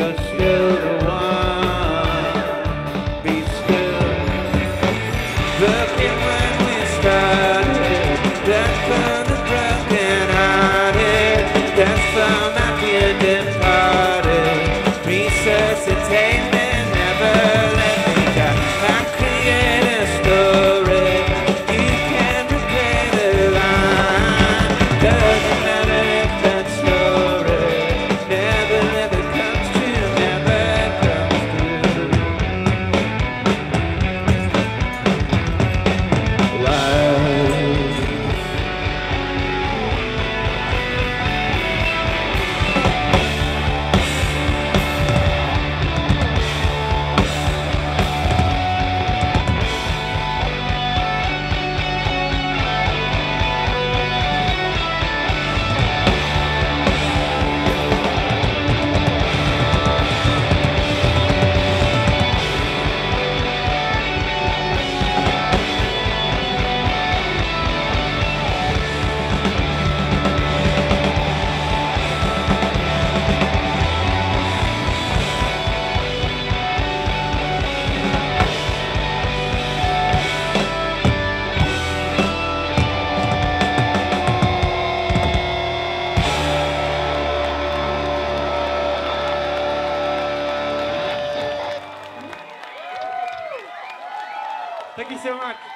you're still the one. Be still. Looking when we started, that's for the broken hearted, that's for my fear departed. Resuscitate me, never let me die. I create a story, you can replay the line. Doesn't matter if that story never comes true, never comes true. Thank you so much.